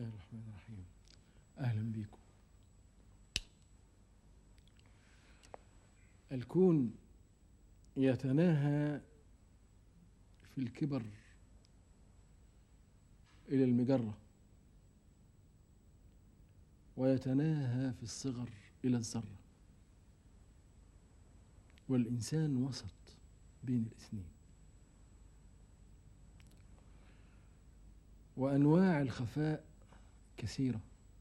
الله الرحمن الرحيم. أهلا بكم. الكون يتناهى في الكبر إلى المجرة، ويتناهى في الصغر إلى الذرة، والإنسان وسط بين الاثنين. وأنواع الخفاء كثيرة،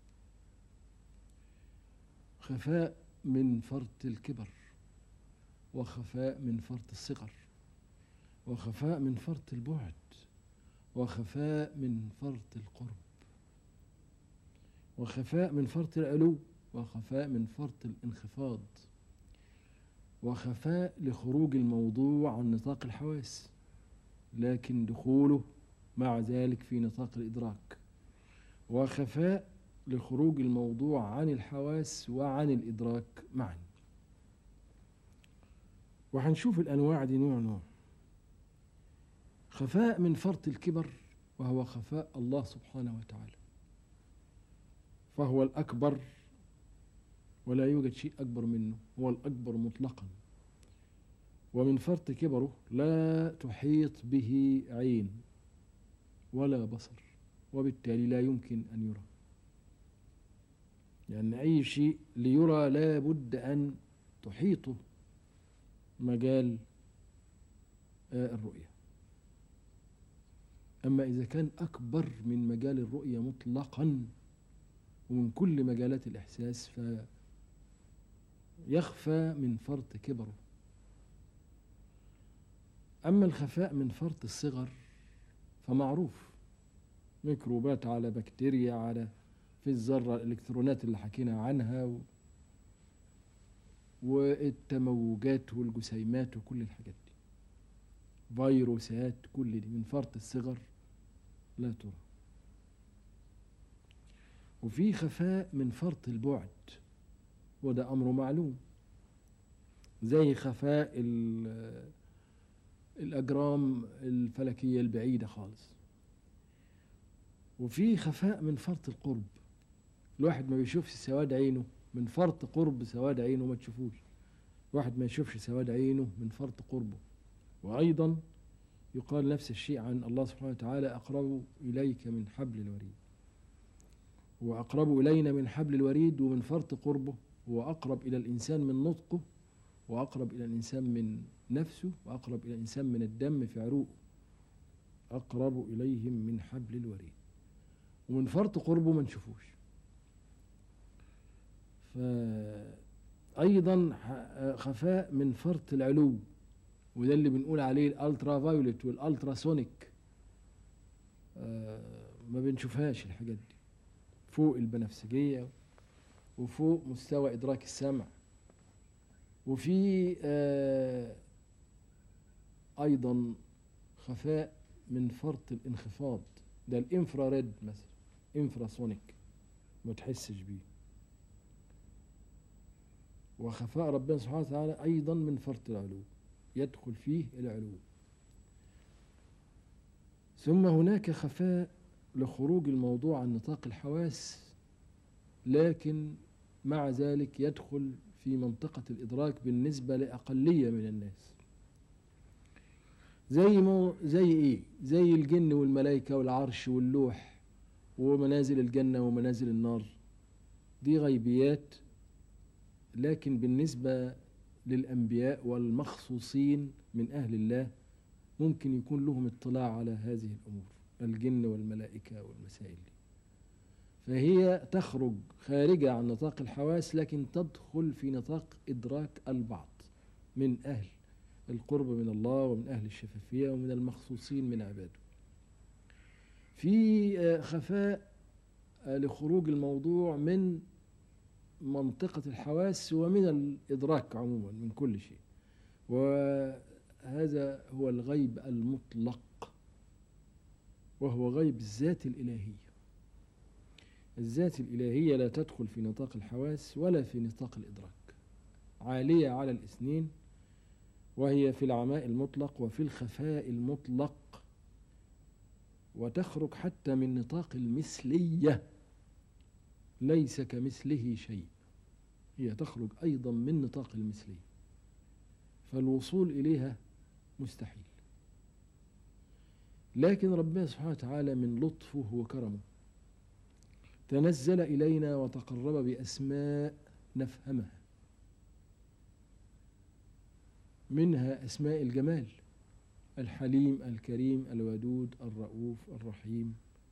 خفاء من فرط الكبر، وخفاء من فرط الصغر، وخفاء من فرط البعد، وخفاء من فرط القرب، وخفاء من فرط العلو، وخفاء من فرط الانخفاض، وخفاء لخروج الموضوع عن نطاق الحواس لكن دخوله مع ذلك في نطاق الإدراك، وخفاء لخروج الموضوع عن الحواس وعن الإدراك معا. وهنشوف الأنواع دي نوع نوع. خفاء من فرط الكبر، وهو خفاء الله سبحانه وتعالى، فهو الأكبر ولا يوجد شيء أكبر منه، هو الأكبر مطلقا، ومن فرط كبره لا تحيط به عين ولا بصر، وبالتالي لا يمكن أن يرى، لأن أي شيء ليرى لا بد أن تحيطه مجال الرؤية. أما إذا كان أكبر من مجال الرؤية مطلقا ومن كل مجالات الإحساس فيخفى من فرط كبره. أما الخفاء من فرط الصغر فمعروف، ميكروبات على بكتيريا على في الذرة الإلكترونات اللي حكينا عنها والتموجات والجسيمات وكل الحاجات دي، فيروسات، كل دي من فرط الصغر لا ترى. وفي خفاء من فرط البعد، وده أمر معلوم، زي خفاء الأجرام الفلكية البعيدة خالص. وفي خفاء من فرط القرب، الواحد ما بيشوفش سواد عينه من فرط قرب سواد عينه ما تشوفوش، الواحد ما يشوفش سواد عينه من فرط قربه. وأيضا يقال نفس الشيء عن الله سبحانه وتعالى: أقرب إليك من حبل الوريد. وأقرب إلينا من حبل الوريد، ومن فرط قربه هو أقرب إلى الإنسان من نطقه، وأقرب إلى الإنسان من نفسه، وأقرب إلى الإنسان من الدم في عروقه، أقرب إليهم من حبل الوريد. ومن فرط قربه ما نشوفوش. فأيضا خفاء من فرط العلو، وده اللي بنقول عليه الالترا فايولت والالترا سونيك، ما بنشوفهاش الحاجات دي، فوق البنفسجية وفوق مستوى إدراك السمع. وفي أيضا خفاء من فرط الانخفاض، ده الانفراريد مثلا، انفراسونيك ما تحسش بيه. وخفاء ربنا سبحانه وتعالى أيضا من فرط العلو، يدخل فيه العلو. ثم هناك خفاء لخروج الموضوع عن نطاق الحواس، لكن مع ذلك يدخل في منطقة الإدراك بالنسبة لأقلية من الناس. زي إيه؟ زي الجن والملائكة والعرش واللوح ومنازل الجنة ومنازل النار، دي غيبيات، لكن بالنسبة للأنبياء والمخصوصين من أهل الله ممكن يكون لهم اطلاع على هذه الأمور، الجن والملائكة والمسائل دي. فهي تخرج خارجة عن نطاق الحواس، لكن تدخل في نطاق إدراك البعض من أهل القرب من الله ومن أهل الشفافية ومن المخصوصين من عباده. في خفاء لخروج الموضوع من منطقة الحواس ومن الإدراك عموما من كل شيء، وهذا هو الغيب المطلق، وهو غيب الذات الإلهية. الذات الإلهية لا تدخل في نطاق الحواس ولا في نطاق الإدراك، عالية على الاثنين، وهي في العماء المطلق وفي الخفاء المطلق، وتخرج حتى من نطاق المثلية ليس كمثله شيء، هي تخرج أيضا من نطاق المثلية، فالوصول إليها مستحيل. لكن ربنا سبحانه وتعالى من لطفه وكرمه تنزل إلينا وتقرب بأسماء نفهمها، منها أسماء الجمال: الحليم، الكريم، الودود، الرؤوف، الرحيم،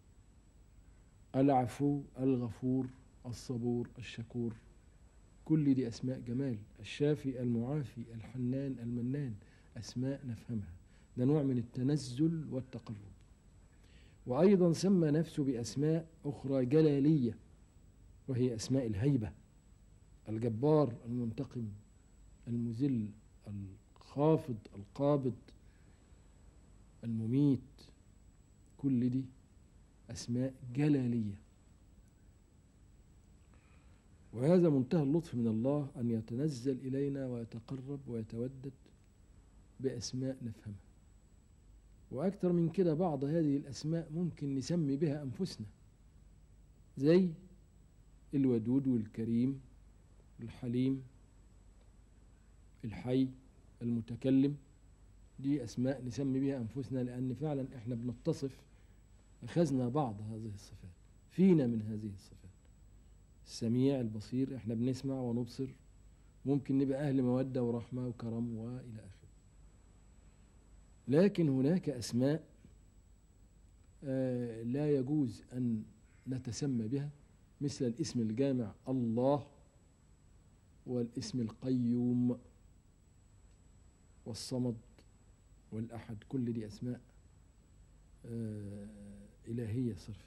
العفو، الغفور، الصبور، الشكور. كل دي أسماء جمال. الشافي، المعافي، الحنان، المنان، أسماء نفهمها. ده نوع من التنزل والتقرب. وأيضا سمى نفسه بأسماء أخرى جلالية، وهي أسماء الهيبة: الجبار، المنتقم، المذل، الخافض، القابض، المميت. كل دي أسماء جلالية. وهذا منتهى اللطف من الله، أن يتنزل إلينا ويتقرب ويتودد بأسماء نفهمها. وأكثر من كده، بعض هذه الأسماء ممكن نسمي بها أنفسنا، زي الودود والكريم، الحليم، الحي، المتكلم. دي أسماء نسمي بها أنفسنا، لأن فعلا إحنا بنتصف، أخذنا بعض هذه الصفات فينا من هذه الصفات. السميع، البصير، إحنا بنسمع ونبصر، ممكن نبقى أهل مودة ورحمة وكرم وإلى آخره. لكن هناك أسماء لا يجوز أن نتسمى بها، مثل الاسم الجامع الله، والاسم القيوم، والصمد، والأحد. كل دي أسماء إلهية صرف.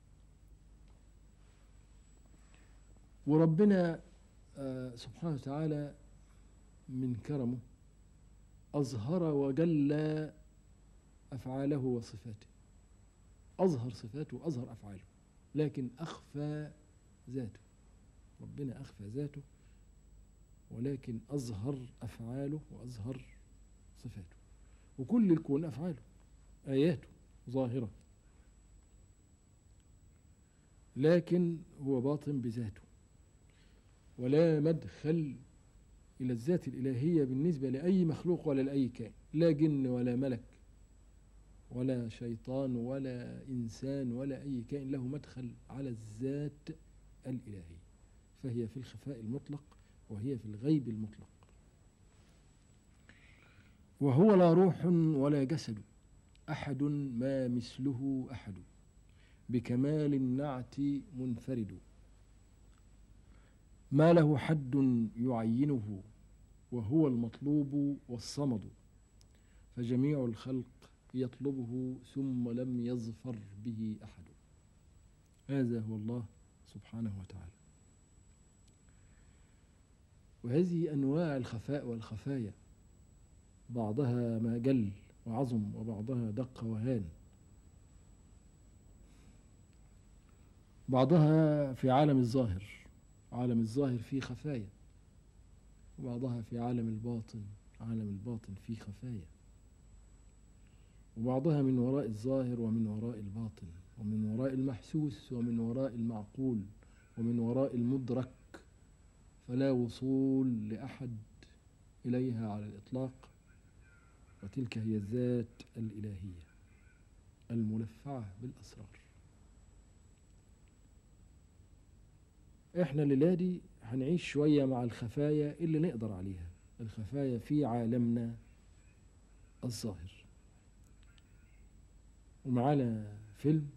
وربنا سبحانه وتعالى من كرمه أظهر وجل أفعاله وصفاته. أظهر صفاته وأظهر أفعاله، لكن أخفى ذاته. ربنا أخفى ذاته، ولكن أظهر أفعاله وأظهر صفاته. وكل الكون أفعاله، آياته ظاهرة، لكن هو باطن بذاته. ولا مدخل إلى الذات الإلهية بالنسبة لأي مخلوق ولا لأي كائن، لا جن ولا ملك ولا شيطان ولا إنسان ولا أي كائن له مدخل على الذات الإلهية، فهي في الخفاء المطلق، وهي في الغيب المطلق. وهو لا روح ولا جسد، أحد ما مثله أحد، بكمال النعت منفرد، ما له حد يعينه، وهو المطلوب والصمد، فجميع الخلق يطلبه ثم لم يظفر به أحد. هذا هو الله سبحانه وتعالى. وهذه أنواع الخفاء والخفايا، بعضها ما جل وعظم، وبعضها دق وهان. بعضها في عالم الظاهر، عالم الظاهر فيه خفايا، وبعضها في عالم الباطن، عالم الباطن فيه خفايا، وبعضها من وراء الظاهر ومن وراء الباطن، ومن وراء المحسوس ومن وراء المعقول ومن وراء المدرك، فلا وصول لأحد إليها على الإطلاق. وتلك هي الذات الإلهية الملفعة بالأسرار. احنا الليلة دي هنعيش شوية مع الخفايا اللي نقدر عليها، الخفايا في عالمنا الظاهر. ومعانا فيلم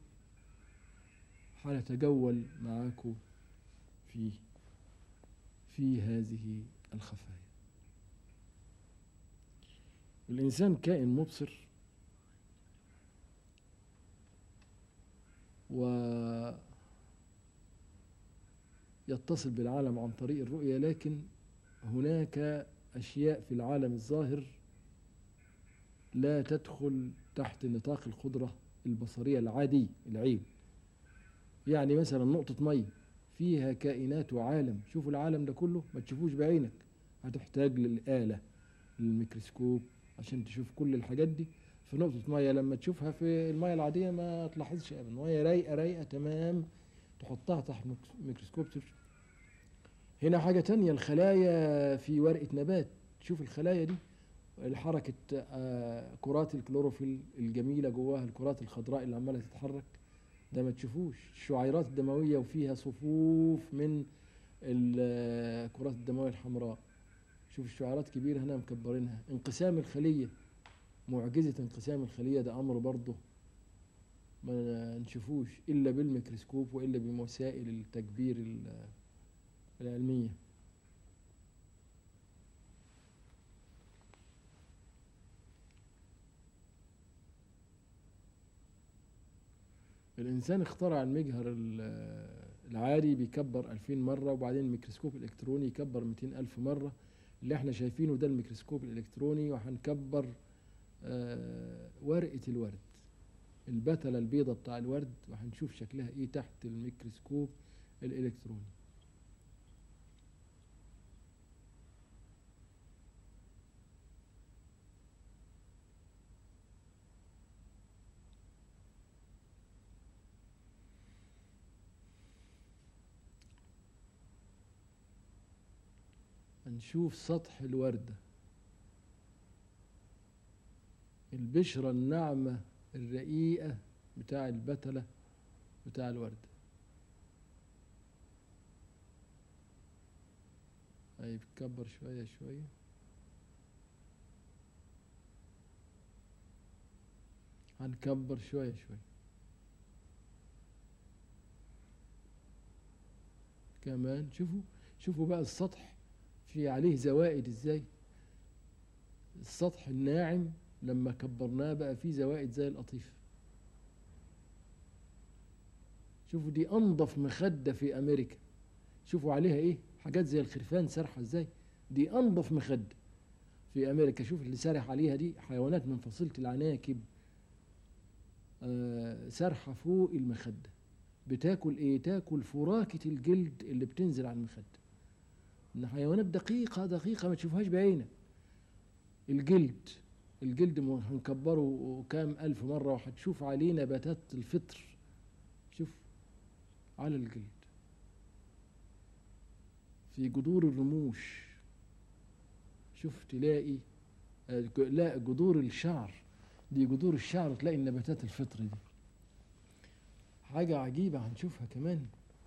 هنتجول معاكم في هذه الخفايا. الإنسان كائن مبصر، ويتصل بالعالم عن طريق الرؤية، لكن هناك أشياء في العالم الظاهر لا تدخل تحت نطاق القدرة البصرية العادية العين. يعني مثلا نقطة مية فيها كائنات وعالم، شوفوا العالم ده كله ما تشوفوش بعينك، هتحتاج للآلة، للميكروسكوب، عشان تشوف كل الحاجات دي في نقطة مية. لما تشوفها في المية العادية ما تلاحظش أبدا، مية رايقة رايقة تمام، تحطها تحت ميكروسكوب. هنا حاجة تانية، الخلايا في ورقة نبات. شوف الخلايا دي، الحركة، كرات الكلوروفيل الجميلة جواها، الكرات الخضراء اللي عمالة تتحرك، ده ما تشوفوش. الشعيرات الدموية وفيها صفوف من الكرات الدموية الحمراء. شوف الشعيرات كبيرة هنا مكبرينها. انقسام الخلية، معجزة انقسام الخلية، ده أمر برضه ما نشوفوش إلا بالميكروسكوب وإلا بوسائل التكبير العلمية. الإنسان اخترع المجهر العادي بيكبر 2000 مرة، وبعدين الميكروسكوب الإلكتروني يكبر 200 ألف مرة. اللي احنا شايفينه ده الميكروسكوب الإلكتروني، وهنكبر ورقة الورد، البتلة البيضة بتاع الورد، وهنشوف شكلها ايه تحت الميكروسكوب الإلكتروني. هنشوف سطح الوردة، البشرة الناعمة الرقيقة بتاع البتلة بتاع الوردة. هي بتكبر شوية شوية. هنكبر شوية شوية كمان. شوفوا بقى السطح في عليه زوائد ازاي. السطح الناعم لما كبرناه بقى فيه زوائد زي القطيف. شوفوا دي انضف مخدة في امريكا، شوفوا عليها ايه، حاجات زي الخرفان سارحة ازاي. دي انضف مخدة في امريكا. شوف اللي سارح عليها دي حيوانات من فصيلة العناكب، سارحة فوق المخدة. بتاكل ايه؟ تاكل فراكة الجلد اللي بتنزل على المخدة. ان حيوانات دقيقة دقيقة ما تشوفهاش بعينك. الجلد هنكبره كام ألف مرة وهتشوف عليه نباتات الفطر. شوف على الجلد، في جذور الرموش. شوف تلاقي لا، جذور الشعر، دي جذور الشعر، تلاقي النباتات الفطر دي. حاجة عجيبة هنشوفها كمان.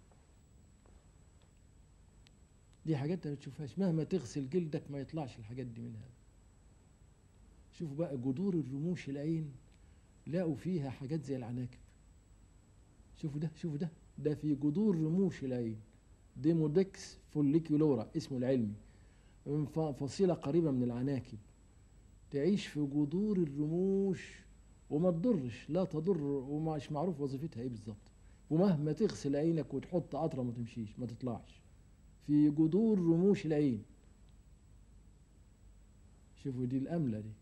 دي حاجات ما بتشوفهاش، مهما تغسل جلدك ما يطلعش الحاجات دي منها. شوفوا بقى جذور الرموش العين، لقوا فيها حاجات زي العناكب. شوفوا ده في جذور رموش العين، ديمودكس فوليكيولورا اسمه العلمي، من فصيلة قريبة من العناكب، تعيش في جذور الرموش وما تضرش، لا تضر، ومش معروف وظيفتها ايه بالظبط. ومهما تغسل عينك وتحط قطرة ما تمشيش، ما تطلعش، في جذور رموش العين. شوفوا دي الأملة دي.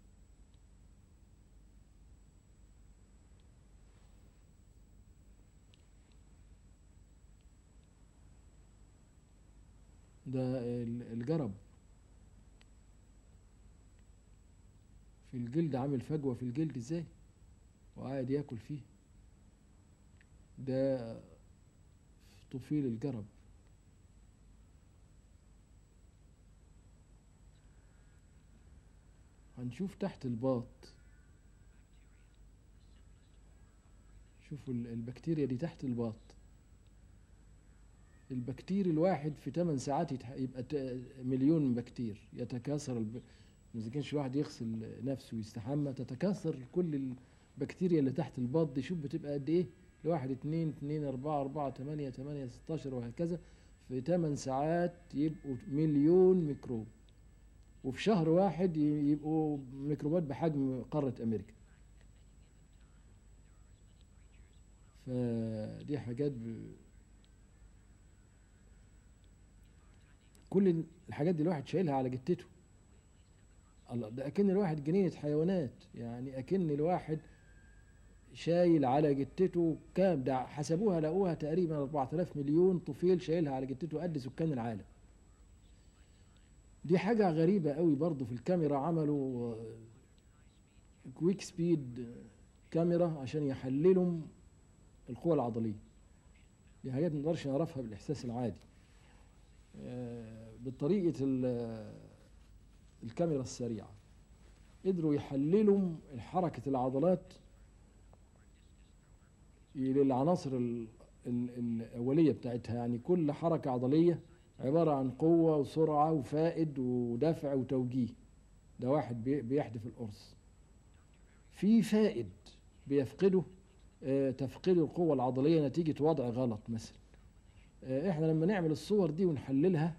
ده الجرب في الجلد، عامل فجوة في الجلد ازاي وقاعد ياكل فيه. ده طفيل الجرب. هنشوف تحت الباط. شوفوا البكتيريا دي تحت الباط. البكتير الواحد في 8 ساعات يبقى مليون بكتير يتكاثر. إذا كانش الواحد يغسل نفسه ويستحمى تتكاثر كل البكتيريا اللي تحت الباط دي. شوف بتبقى قد إيه؟ الواحد 2 2 4 4 8 8 16 وهكذا. في 8 ساعات يبقوا مليون ميكروب، وفي شهر واحد يبقوا ميكروبات بحجم قارة أمريكا. فدي حاجات كل الحاجات دي الواحد شايلها على جتته. الله، ده أكن الواحد جنينة حيوانات، يعني أكن الواحد شايل على جتته كام، ده حسبوها لقوها تقريبا 4000 مليون طفيل شايلها على جتته قد سكان العالم. دي حاجة غريبة قوي. برضو في الكاميرا عملوا كويك سبيد كاميرا عشان يحللوا القوى العضلية. دي حاجات ما نقدرش نعرفها بالاحساس العادي. بطريقه الكاميرا السريعه قدروا يحللوا حركه العضلات للعناصر الاوليه بتاعتها. يعني كل حركه عضليه عباره عن قوه وسرعه وفائد ودفع وتوجيه. ده واحد بيحدف القرص. في فائد بيفقده، تفقد القوة العضلية نتيجة وضع غلط مثلا. احنا لما نعمل الصور دي ونحللها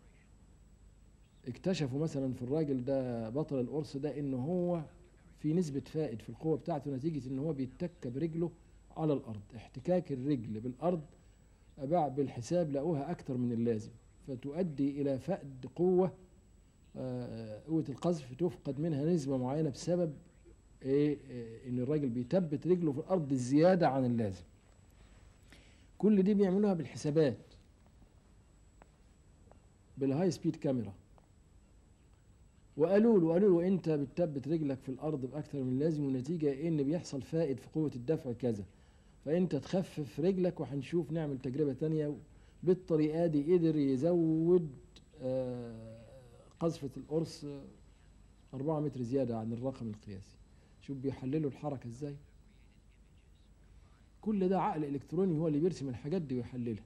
اكتشفوا مثلا في الراجل ده بطل القرص ده ان هو في نسبة فائد في القوة بتاعته نتيجة ان هو بيتك برجله على الارض. احتكاك الرجل بالارض بالحساب لقوها اكتر من اللازم، فتؤدي الى فقد قوة. قوة القذف تفقد منها نسبة معينة بسبب ان الراجل بيثبت رجله في الارض زياده عن اللازم. كل دي بيعملوها بالحسابات بالهاي سبيد كاميرا. وقالوا له انت بتثبت رجلك في الارض باكثر من اللازم، والنتيجه ان بيحصل فائد في قوه الدفع كذا، فانت تخفف رجلك وهنشوف نعمل تجربه ثانيه. بالطريقه دي قدر يزود قذفه القرص 4 متر زياده عن الرقم القياسي. شوف بيحللوا الحركه ازاي. كل ده عقل الكتروني هو اللي بيرسم الحاجات دي ويحللها.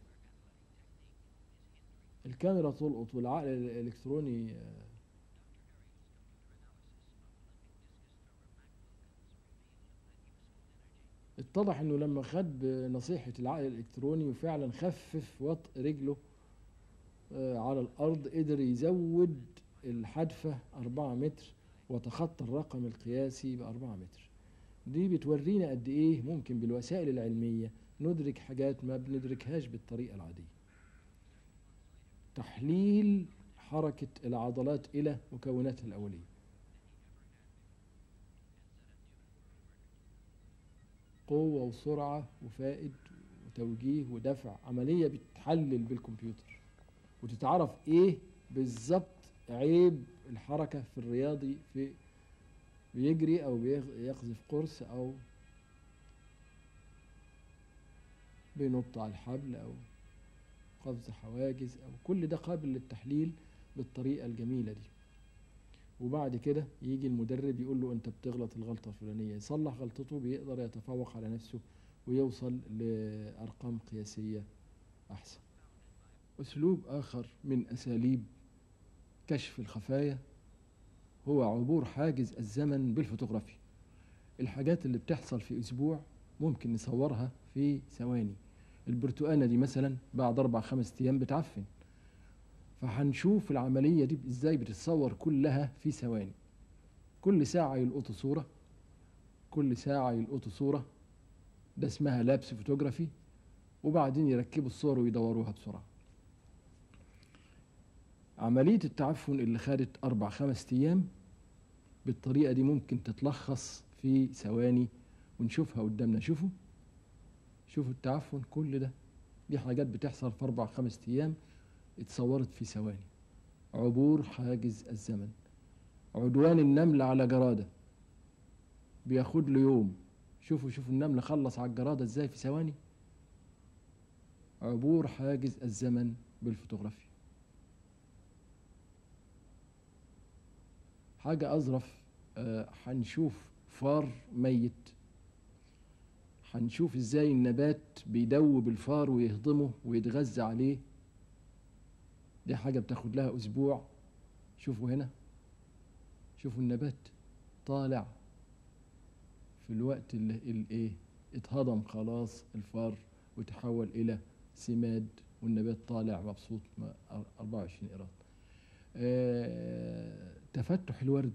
الكاميرا تلقط والعقل الالكتروني. اتضح انه لما خد بنصيحة العقل الالكتروني وفعلا خفف وطء رجله على الارض، قدر يزود الحدفة 4 متر وتخطى الرقم القياسي ب4 متر. دي بتورينا قد ايه ممكن بالوسائل العلمية ندرك حاجات ما بندركهاش بالطريقة العادية. تحليل حركة العضلات إلى مكوناتها الأولية. قوة وسرعة وفائد وتوجيه ودفع، عملية بتحلل بالكمبيوتر وتتعرف إيه بالظبط عيب الحركة في الرياضي في بيجري أو بيقذف قرص أو بينط على الحبل أو قفز حواجز، أو كل ده قابل للتحليل بالطريقة الجميلة دي. وبعد كده يجي المدرب يقول له انت بتغلط الغلطة الفلانية، يصلح غلطته، بيقدر يتفوق على نفسه ويوصل لأرقام قياسية أحسن. أسلوب آخر من أساليب كشف الخفايا هو عبور حاجز الزمن بالفوتوغرافيا. الحاجات اللي بتحصل في أسبوع ممكن نصورها في ثواني. البرتقانة دي مثلا بعد 4-5 أيام بتعفن، فهنشوف العملية دي ازاي بتتصور كلها في ثواني. كل ساعة يلقطوا صورة، كل ساعة يلقطوا صورة، ده اسمها لابس فوتوغرافي، وبعدين يركبوا الصور ويدوروها بسرعة. عملية التعفن اللي خدت 4-5 أيام بالطريقة دي ممكن تتلخص في ثواني ونشوفها قدامنا. شوفوا التعفن كل ده، دي حاجات بتحصل في 4-5 أيام اتصورت في ثواني. عبور حاجز الزمن. عدوان النمل على جرادة بياخد له يوم. شوفوا النمل خلص على الجرادة ازاي في ثواني. عبور حاجز الزمن بالفوتوغرافيا. حاجة أظرف، هنشوف فار ميت، هنشوف ازاي النبات بيدوب الفار ويهضمه ويتغذى عليه. دي حاجة بتاخد لها أسبوع. شوفوا هنا، شوفوا النبات طالع في الوقت اللي اتهضم خلاص الفار وتحول إلى سماد، والنبات طالع مبسوط 24 قيراط. تفتح الورد،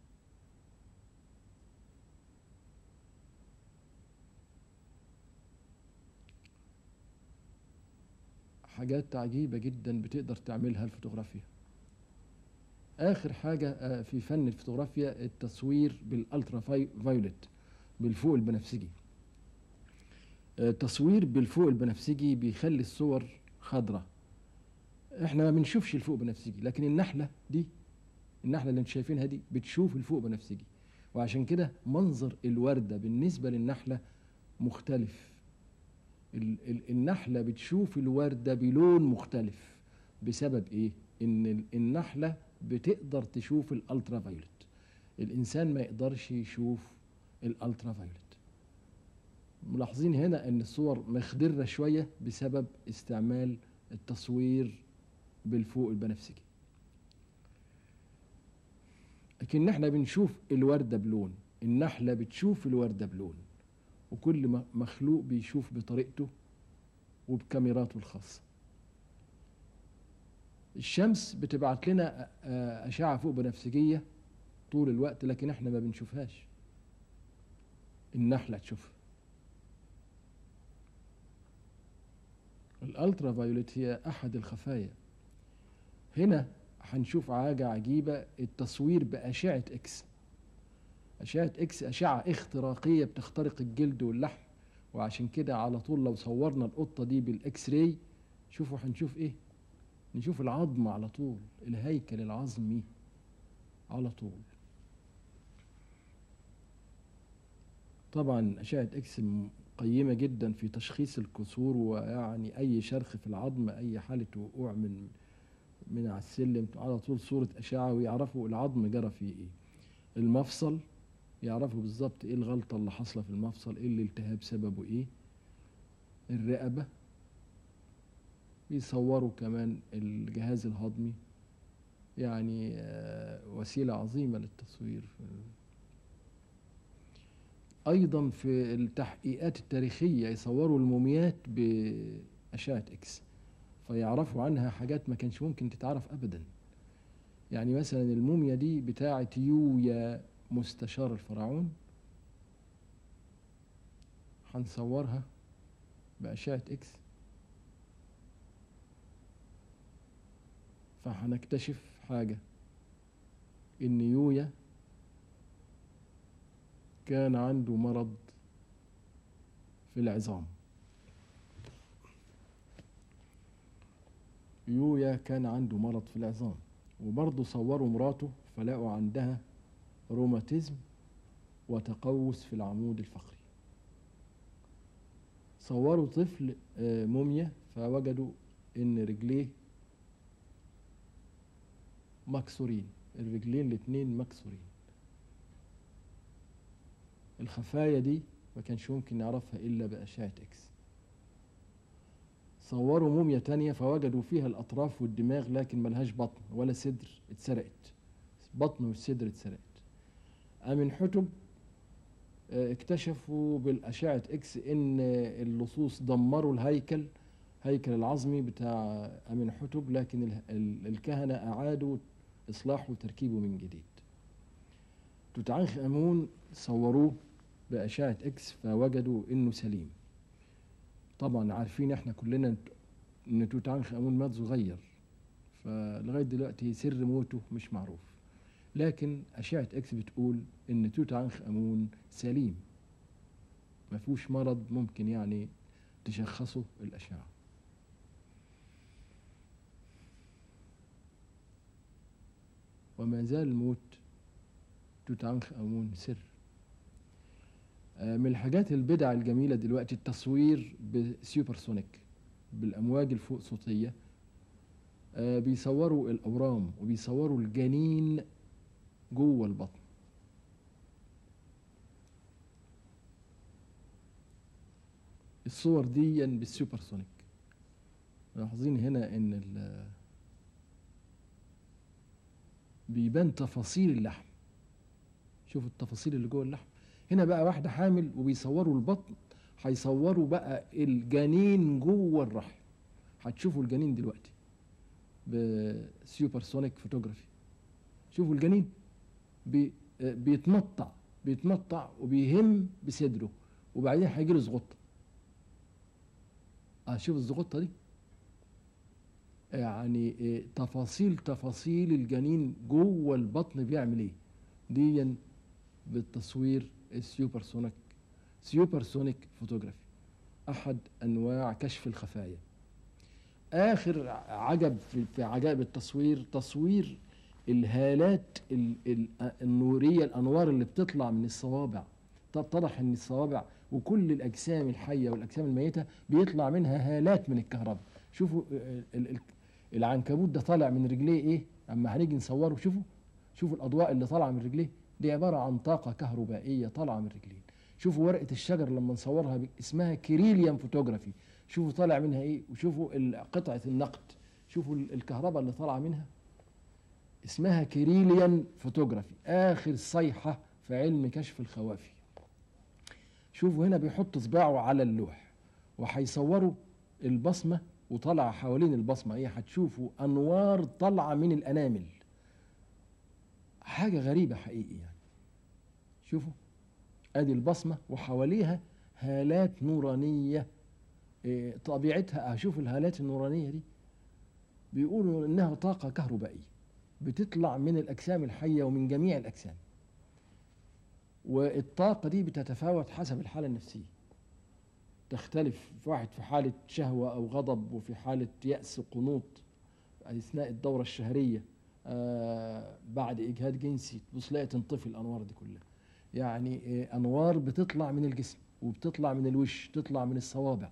حاجات عجيبة جدا بتقدر تعملها الفوتوغرافيا. آخر حاجة في فن الفوتوغرافيا التصوير بالألترا فايولت، بالفوق البنفسجي. التصوير بالفوق البنفسجي بيخلي الصور خضراء. احنا ما بنشوفش الفوق بنفسجي، لكن النحلة اللي انتم شايفينها دي بتشوف الفوق بنفسجي، وعشان كده منظر الوردة بالنسبة للنحلة مختلف. النحلة بتشوف الوردة بلون مختلف. بسبب ايه؟ ان النحلة بتقدر تشوف الالترا فايولت، الانسان ما يقدرش يشوف الالترا فايولت. ملاحظين هنا ان الصور مخضرة شوية بسبب استعمال التصوير بالفوق البنفسجي. لكن احنا بنشوف الوردة بلون، النحلة بتشوف الوردة بلون، وكل مخلوق بيشوف بطريقته وبكاميراته الخاصة. الشمس بتبعت لنا أشعة فوق بنفسجية طول الوقت، لكن احنا ما بنشوفهاش، النحلة تشوفها. الالترا فايوليت هي احد الخفايا. هنا هنشوف حاجة عجيبة، التصوير بأشعة اكس. أشعة اكس أشعة اختراقية بتخترق الجلد واللحم، وعشان كده على طول لو صورنا القطة دي بالاكس راي، شوفوا هنشوف ايه؟ نشوف العظم على طول، الهيكل العظمي على طول. طبعا أشعة اكس قيمة جدا في تشخيص الكسور، ويعني أي شرخ في العظم، أي حالة وقوع من على السلم، على طول صورة أشعة ويعرفوا العظم جرى فيه إيه. المفصل يعرفوا بالظبط إيه الغلطة اللي حصلة في المفصل، إيه الالتهاب سببه إيه. الرقبة بيصوروا كمان الجهاز الهضمي، يعني وسيلة عظيمة للتصوير. أيضا في التحقيقات التاريخية يصوروا الموميات بأشعة إكس، فيعرفوا عنها حاجات ما كانش ممكن تتعرف أبدا. يعني مثلا الموميا دي بتاعة يويا مستشار الفرعون، هنصورها بأشعة إكس، فهنكتشف حاجة، إن يويا كان عنده مرض في العظام. يويا كان عنده مرض في العظام، وبرضه صوروا مراته فلقوا عندها روماتيزم وتقوس في العمود الفقري. صوروا طفل موميا فوجدوا ان رجليه مكسورين، الرجلين الاتنين مكسورين. الخفايا دي ما كانش ممكن نعرفها الا بأشعة اكس. صوروا موميا تانية فوجدوا فيها الأطراف والدماغ، لكن ملهاش بطن ولا صدر، اتسرقت، بطن والصدر اتسرقت. أمنحتب اكتشفوا بالأشعة إكس إن اللصوص دمروا الهيكل العظمي بتاع أمنحتب، لكن الكهنة أعادوا إصلاحه وتركيبه من جديد. توت عنخ آمون صوروه بأشعة إكس فوجدوا إنه سليم. طبعا عارفين احنا كلنا ان توت عنخ آمون مات صغير، فلغايه دلوقتي سر موته مش معروف، لكن أشعة اكس بتقول ان توت عنخ آمون سليم، ما فيهوش مرض ممكن يعني تشخصه الأشعة. وما زال موت توت عنخ آمون سر. من الحاجات البدع الجميلة دلوقتي التصوير بسوبرسونيك، بالأمواج الفوق صوتية. بيصوروا الأورام وبيصوروا الجنين جوه البطن. الصور دي بالسوبرسونيك. ملاحظين هنا ان بيبان تفاصيل اللحم، شوفوا التفاصيل اللي جوه اللحم. هنا بقى واحدة حامل وبيصوروا البطن، هيصوروا بقى الجنين جوه الرحم. هتشوفوا الجنين دلوقتي بسوبرسونيك فوتوغرافي. شوفوا الجنين بيتمطع وبيهم بصدره، وبعدين هيجي له زغطة. شوف الزغطة دي، يعني تفاصيل الجنين جوه البطن بيعمل ايه، دي بالتصوير سوبرسونيك فوتوغرافي، احد انواع كشف الخفايا. اخر عجب في عجائب التصوير، تصوير الهالات النورية، الانوار اللي بتطلع من الصوابع. اتضح ان الصوابع وكل الاجسام الحيه والاجسام الميته بيطلع منها هالات من الكهرباء. شوفوا العنكبوت ده طالع من رجليه ايه، اما هنيجي نصوره شوفوا الاضواء اللي طالعه من رجليه دي عباره عن طاقه كهربائيه طالعه من رجلين. شوفوا ورقه الشجر لما نصورها اسمها كيريليان فوتوغرافي، شوفوا طالع منها ايه، وشوفوا قطعه النقد، شوفوا الكهرباء اللي طالعه منها اسمها كيريليان فوتوغرافي، اخر صيحه في علم كشف الخوافي. شوفوا هنا بيحط صباعه على اللوح وهيصوروا البصمه وطلع حوالين البصمه ايه، هتشوفوا انوار طالعه من الانامل، حاجه غريبه حقيقي يعني. شوفوا ادي البصمه وحواليها هالات نورانيه، طبيعتها اشوف الهالات النورانيه دي بيقولوا انها طاقه كهربائيه بتطلع من الاجسام الحيه ومن جميع الاجسام، والطاقه دي بتتفاوت حسب الحاله النفسيه، تختلف في واحد في حاله شهوه او غضب، وفي حاله يأس وقنوط اثناء الدوره الشهريه، بعد اجهاد جنسي تبص تلاقي تنطفي الانوار دي كلها. يعني انوار بتطلع من الجسم وبتطلع من الوش، تطلع من الصوابع،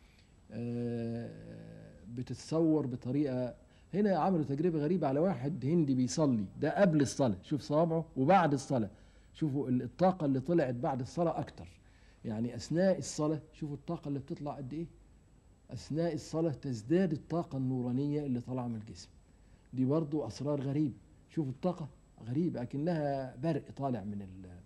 بتتصور بطريقه. هنا عملوا تجربه غريبه على واحد هندي بيصلي، ده قبل الصلاه شوف صوابعه وبعد الصلاه، شوفوا الطاقه اللي طلعت بعد الصلاه اكتر. يعني اثناء الصلاه شوفوا الطاقه اللي بتطلع قد ايه، اثناء الصلاه تزداد الطاقه النورانيه اللي طالعه من الجسم. دي برضو اسرار غريبه، شوفوا الطاقه غريبه اكنها برق طالع من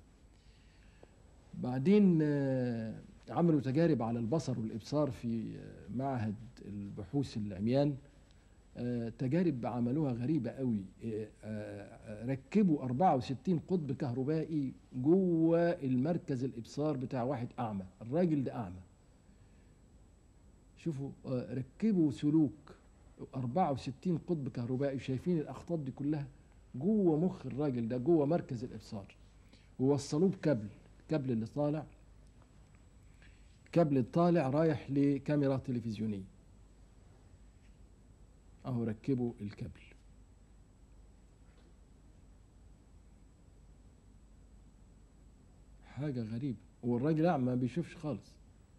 بعدين عملوا تجارب على البصر والإبصار في معهد البحوث العميان، تجارب عملوها غريبة قوي. ركبوا 64 قطب كهربائي جوه المركز الإبصار بتاع واحد أعمى، الراجل ده أعمى. شوفوا ركبوا سلوك 64 قطب كهربائي، شايفين الأخطاط دي كلها جوه مخ الراجل ده جوه مركز الإبصار، ووصلوه بكابل، الكابل اللي طالع كابل الطالع رايح لكاميرا تلفزيونية اهو ركبوا الكابل. حاجة غريبة، والراجل أعمى ما بيشوفش خالص.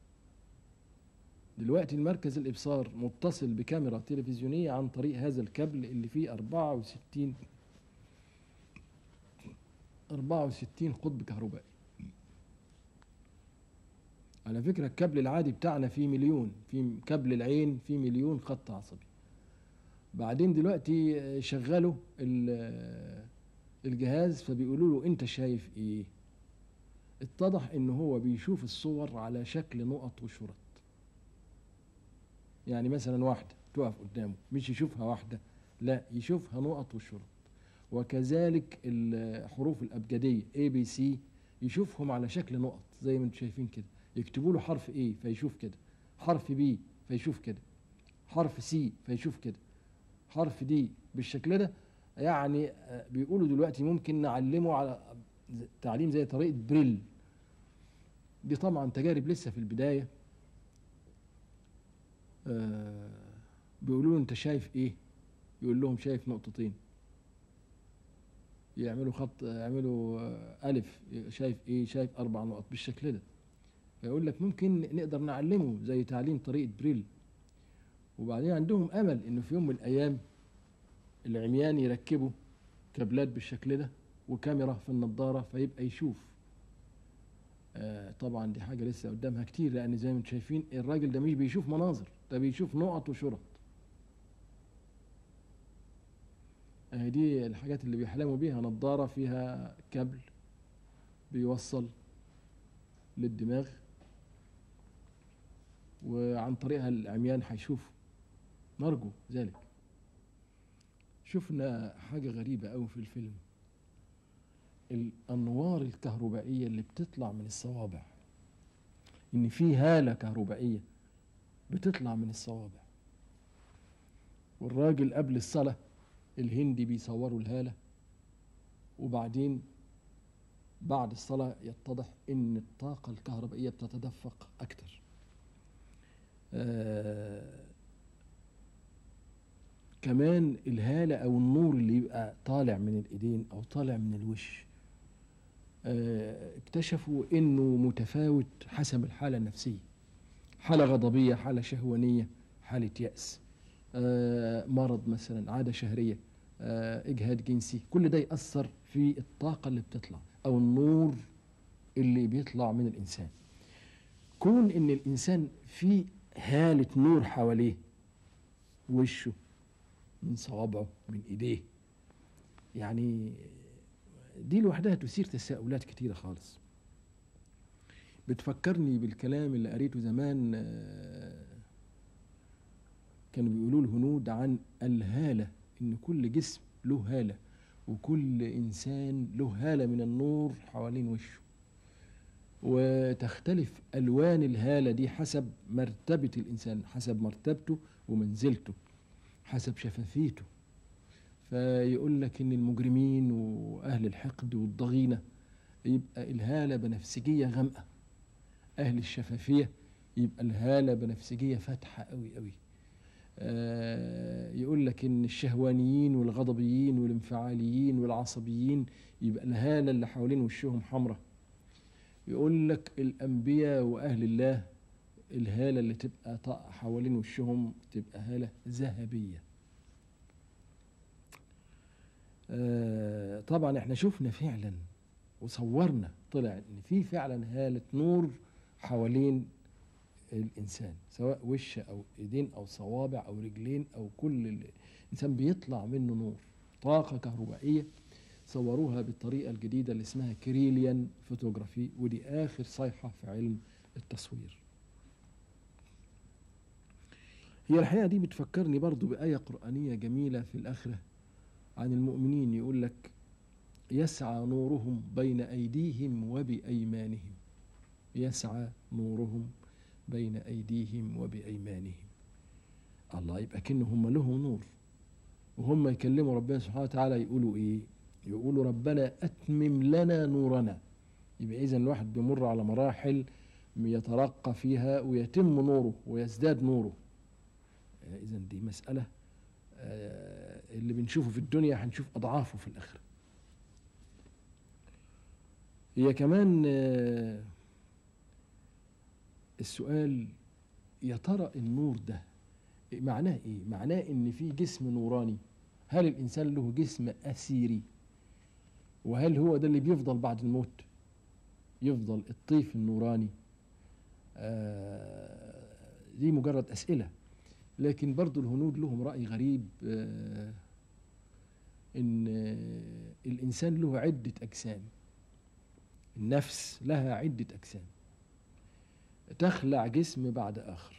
دلوقتي المركز الإبصار متصل بكاميرا تلفزيونية عن طريق هذا الكابل اللي فيه 64 قطب كهربائي. على فكرة الكابل العادي بتاعنا فيه مليون، في كابل العين فيه مليون خط عصبي. بعدين دلوقتي شغلوا الجهاز فبيقولوا له انت شايف ايه، اتضح ان هو بيشوف الصور على شكل نقط وشرط. يعني مثلا واحدة تقف قدامه مش يشوفها واحدة، لا يشوفها نقط وشرط. وكذلك الحروف الأبجدية ABC يشوفهم على شكل نقط زي ما انتم شايفين كده، يكتبوا له حرف A فيشوف كده، حرف B فيشوف كده، حرف C فيشوف كده، حرف D بالشكل ده. يعني بيقولوا دلوقتي ممكن نعلمه على تعليم زي طريقة بريل. دي طبعا تجارب لسه في البداية. بيقولوا له انت شايف ايه، يقول لهم شايف نقطتين، يعملوا خط، يعملوا ألف، شايف ايه، شايف 4 نقط بالشكل ده. فيقول لك ممكن نقدر نعلمه زي تعليم طريقة بريل. وبعدين عندهم أمل إنه في يوم من الأيام العميان يركبوا كابلات بالشكل ده وكاميرا في النظارة فيبقى يشوف. طبعا دي حاجة لسه قدامها كتير، لأن زي ما انتم شايفين الراجل ده مش بيشوف مناظر، ده بيشوف نقط وشرط. دي الحاجات اللي بيحلموا بيها، نظارة فيها كابل بيوصل للدماغ وعن طريقها العميان هيشوفوا، نرجو ذلك. شفنا حاجة غريبة أوي في الفيلم، الأنوار الكهربائية اللي بتطلع من الصوابع، إن في هالة كهربائية بتطلع من الصوابع. والراجل قبل الصلاة الهندي بيصوروا الهالة، وبعدين بعد الصلاة يتضح إن الطاقة الكهربائية بتتدفق أكتر. كمان الهالة أو النور اللي يبقى طالع من الإيدين أو طالع من الوش اكتشفوا انه متفاوت حسب الحالة النفسية، حالة غضبية، حالة شهوانية، حالة يأس، مرض مثلا، عادة شهرية، إجهاد جنسي، كل ده يأثر في الطاقة اللي بتطلع أو النور اللي بيطلع من الإنسان. كون إن الإنسان في هالة نور حواليه، وشه، من صوابعه، من إيديه، يعني دي لوحدها تثير تساؤلات كتيرة خالص. بتفكرني بالكلام اللي قريته زمان، كانوا بيقولوا الهنود عن الهالة، إن كل جسم له هالة، وكل إنسان له هالة من النور حوالين وشه، وتختلف ألوان الهالة دي حسب مرتبة الإنسان، حسب مرتبته ومنزلته، حسب شفافيته. فيقول لك إن المجرمين وأهل الحقد والضغينة يبقى الهالة بنفسجية غامقة، أهل الشفافية يبقى الهالة بنفسجية فاتحة قوي قوي. يقول لك إن الشهوانيين والغضبيين والانفعاليين والعصبيين يبقى الهالة اللي حوالين وشهم حمراء. يقول لك الأنبياء وأهل الله الهالة اللي تبقى حوالين وشهم تبقى هالة ذهبية. طبعا احنا شفنا فعلا وصورنا، طلع ان في فعلا هالة نور حوالين الإنسان، سواء وش أو إيدين أو صوابع أو رجلين أو كل الإنسان بيطلع منه نور، طاقة كهربائية. صوروها بالطريقة الجديدة اللي اسمها كريليان فوتوغرافي، ودي آخر صيحة في علم التصوير. هي الحقيقة دي بتفكرني برضو بآية قرآنية جميلة في الآخرة عن المؤمنين، يقول لك يسعى نورهم بين أيديهم وبأيمانهم، يسعى نورهم بين أيديهم وبأيمانهم. الله، يبقى كأنه هم لهم نور، وهم يكلموا ربنا سبحانه وتعالى يقولوا إيه؟ يقولوا ربنا أتمم لنا نورنا. يبقى إذن الواحد بيمر على مراحل يترقى فيها ويتم نوره ويزداد نوره. إذن دي مسألة اللي بنشوفه في الدنيا هنشوف أضعافه في الآخرة. هي كمان السؤال، يا ترى النور ده معناه ايه؟ معناه ان في جسم نوراني. هل الانسان له جسم اثيري؟ وهل هو ده اللي بيفضل بعد الموت؟ يفضل الطيف النوراني؟ دي مجرد اسئله. لكن برضو الهنود لهم راي غريب، ان الانسان له عده اجسام، النفس لها عده اجسام تخلع جسم بعد آخر،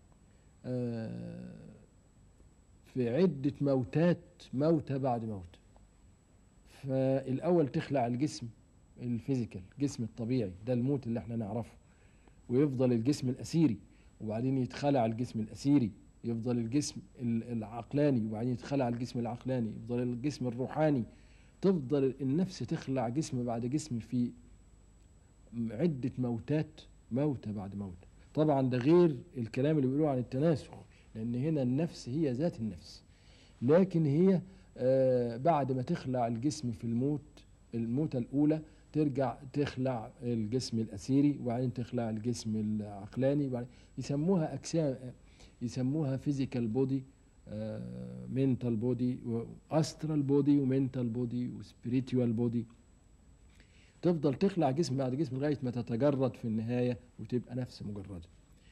في عدة موتة بعد موت. فالأول تخلع الجسم الفيزيكال، الجسم الطبيعي ده الموت اللي احنا نعرفه، ويفضل الجسم الأسيري، وبعدين يتخلع الجسم الأسيري، يفضل الجسم العقلاني، وبعدين يتخلع الجسم العقلاني، يفضل الجسم الروحاني. تفضل النفس تخلع جسم بعد جسم في عدة موتات، موتة بعد موتة. طبعا ده غير الكلام اللي بيقولوه عن التناسخ، لأن هنا النفس هي ذات النفس، لكن هي بعد ما تخلع الجسم في الموتة الأولى ترجع تخلع الجسم الأثيري، وبعدين تخلع الجسم العقلاني، وبعدين يسموها أجسام، يسموها فيزيكال بودي، منتال بودي، واسترال بودي، ومنتال بودي، وسبيريتوال بودي. تفضل تخلع جسم بعد جسم لغاية ما تتجرد في النهاية وتبقى نفس مجردة.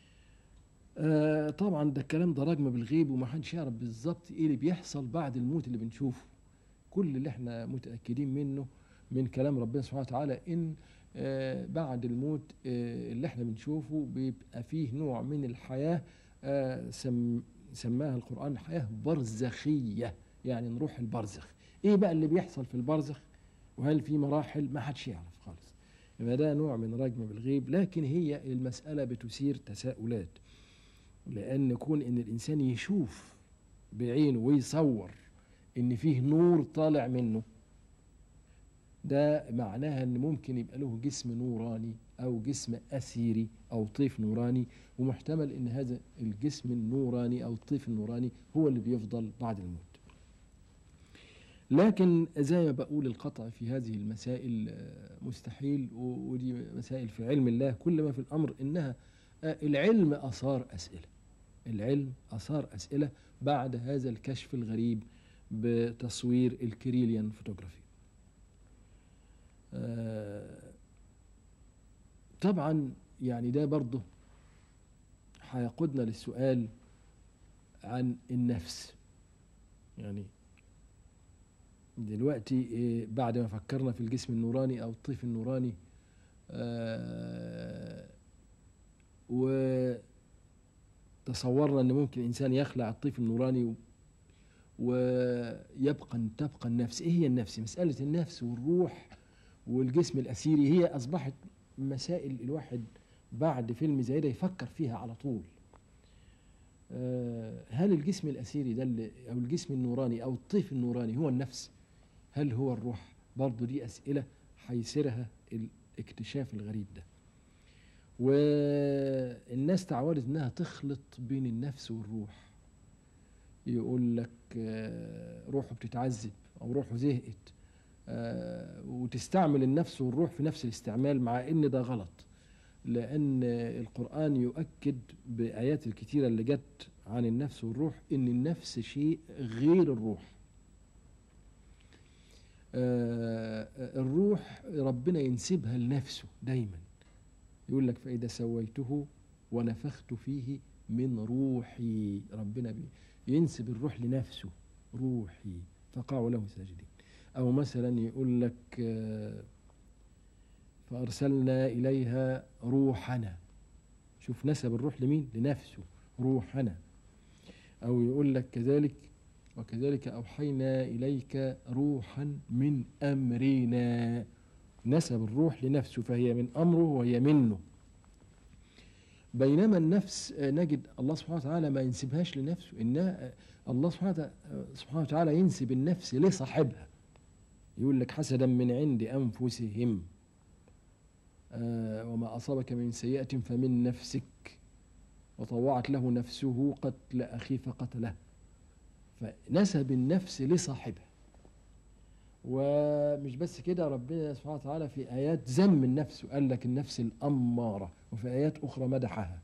طبعا ده الكلام ده رجم بالغيب، وما حدش يعرف بالظبط ايه اللي بيحصل بعد الموت اللي بنشوفه. كل اللي احنا متأكدين منه من كلام ربنا سبحانه وتعالى ان بعد الموت اللي احنا بنشوفه بيبقى فيه نوع من الحياة، سماها القرآن حياة برزخية، يعني نروح البرزخ. ايه بقى اللي بيحصل في البرزخ؟ وهل في مراحل؟ ما حدش يعرف خالص. يبقى ده نوع من رجم بالغيب، لكن هي المسألة بتثير تساؤلات، لأن كون إن الإنسان يشوف بعينه ويصور إن فيه نور طالع منه، ده معناها إن ممكن يبقى له جسم نوراني أو جسم أثيري أو طيف نوراني، ومحتمل إن هذا الجسم النوراني أو الطيف النوراني هو اللي بيفضل بعد الموت. لكن زي ما بقول القطع في هذه المسائل مستحيل، ودي مسائل في علم الله. كل ما في الأمر إنها العلم أثار أسئلة، العلم أثار أسئلة بعد هذا الكشف الغريب بتصوير الكريليان فوتوغرافي. طبعا يعني ده برضه هيقودنا للسؤال عن النفس. يعني دلوقتي بعد ما فكرنا في الجسم النوراني أو الطيف النوراني وتصورنا أن ممكن إنسان يخلع الطيف النوراني تبقى النفس. إيه هي النفس؟ مسألة النفس والروح والجسم الأثيري هي أصبحت مسائل الواحد بعد فيلم زي ده يفكر فيها على طول. هل الجسم الأثيري ده أو الجسم النوراني أو الطيف النوراني هو النفس؟ هل هو الروح؟ برضو دي أسئلة هيسيرها الاكتشاف الغريب ده. والناس تعودت انها تخلط بين النفس والروح. يقول لك روحه بتتعذب او روحه زهقت، وتستعمل النفس والروح في نفس الاستعمال، مع ان ده غلط. لان القرآن يؤكد بآيات الكتيرة اللي جت عن النفس والروح ان النفس شيء غير الروح. الروح ربنا ينسبها لنفسه دايما، يقول لك فإذا سويته ونفخت فيه من روحي. ربنا ينسب الروح لنفسه، روحي فقعوا له ساجدين. أو مثلا يقول لك فأرسلنا إليها روحنا. شوف نسب الروح لمين؟ لنفسه، روحنا. أو يقول لك كذلك وكذلك أوحينا إليك روحا من أمرنا. نسب الروح لنفسه، فهي من أمره وهي منه. بينما النفس نجد الله سبحانه وتعالى ما ينسبهاش لنفسه، إن الله سبحانه وتعالى ينسب النفس لصاحبها. يقول لك حسدا من عند أنفسهم، وما أصابك من سيئة فمن نفسك، وطوعت له نفسه قتل أخيه فقتله. فنسب النفس لصاحبها. ومش بس كده، ربنا سبحانه وتعالى في آيات ذم النفس وقال لك النفس الأمارة، وفي آيات أخرى مدحها.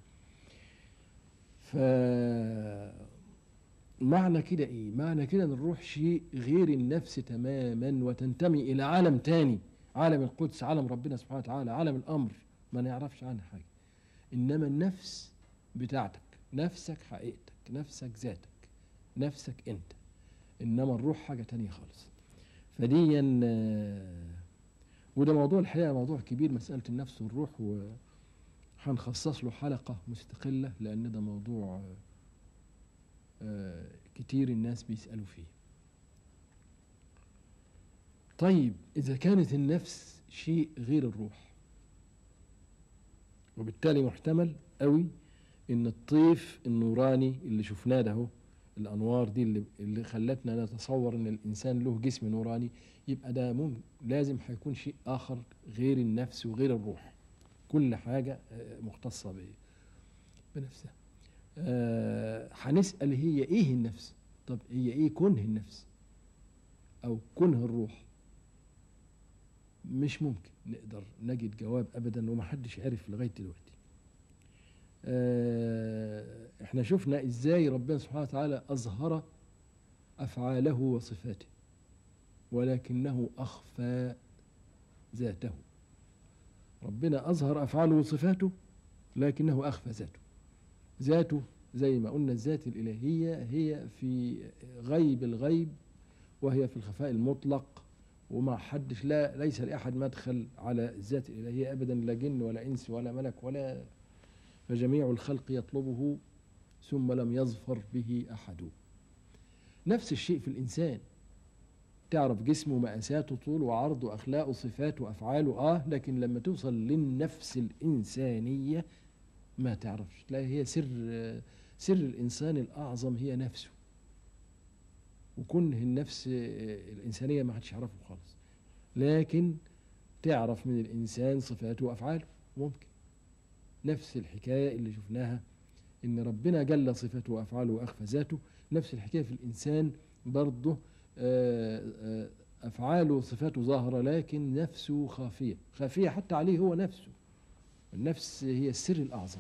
فمعنى كده إيه؟ معنى كده أن الروح شيء غير النفس تماما، وتنتمي إلى عالم تاني، عالم القدس، عالم ربنا سبحانه وتعالى، عالم الأمر ما نعرفش عنها حاجة. إنما النفس بتاعتك، نفسك حقيقتك، نفسك ذاتك، نفسك أنت. إنما الروح حاجة تانية خالص. فديا وده موضوع الحقيقة موضوع كبير، مسألة النفس والروح، وهنخصص له حلقة مستقلة، لأن ده موضوع كتير الناس بيسألوا فيه. طيب إذا كانت النفس شيء غير الروح، وبالتالي محتمل قوي إن الطيف النوراني اللي شفناه ده هو الأنوار دي اللي خلتنا نتصور إن الإنسان له جسم نوراني، يبقى ده لازم هيكون شيء آخر غير النفس وغير الروح. كل حاجة مختصة بنفسها. هنسأل هي إيه النفس؟ طب هي إيه كنه النفس أو كنه الروح؟ مش ممكن نقدر نجد جواب أبدا، ومحدش عرف لغاية دلوقتي. احنا شفنا ازاي ربنا سبحانه وتعالى أظهر أفعاله وصفاته، ولكنه أخفى ذاته. ربنا أظهر أفعاله وصفاته لكنه أخفى ذاته زي ما قلنا الذات الإلهية هي في غيب الغيب، وهي في الخفاء المطلق، وما حدش ليس لأحد مدخل على الذات الإلهية أبدا، لا جن ولا إنس ولا ملك ولا، فجميع الخلق يطلبه ثم لم يظفر به أحد. نفس الشيء في الإنسان، تعرف جسمه مقاساته طول وعرض وأخلاقه صفاته وأفعاله، لكن لما توصل للنفس الإنسانية ما تعرفش، تلاقي هي سر الإنسان الأعظم هي نفسه، وكنه النفس الإنسانية ما حدش يعرفه خالص. لكن تعرف من الإنسان صفاته وأفعاله ممكن. نفس الحكاية اللي شفناها إن ربنا جل صفاته وأفعاله وأخفى ذاته، نفس الحكاية في الإنسان برضه أفعاله وصفاته ظاهرة، لكن نفسه خافية، خافية حتى عليه هو نفسه. النفس هي السر الأعظم.